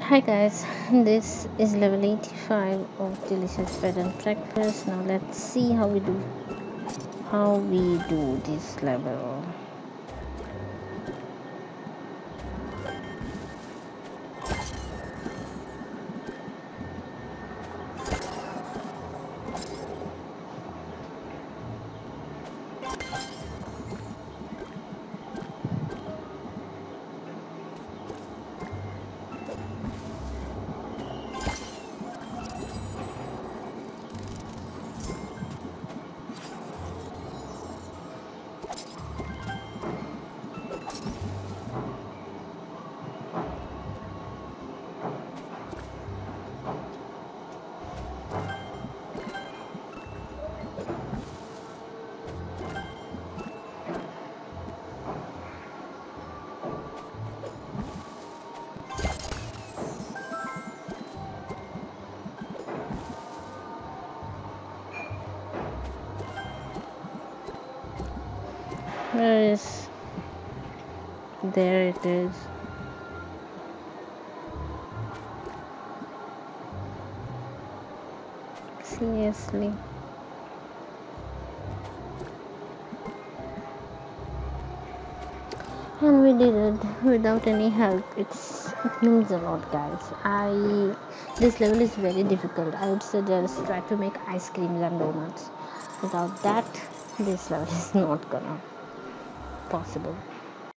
Hi guys, this is level 85 of delicious bread and breakfast. Now let's see how we do this level. Where is there it is. Seriously. And we did it without any help. It means a lot guys. This level is very difficult. I would suggest try to make ice creams and donuts. Without that this level is not gonna possible.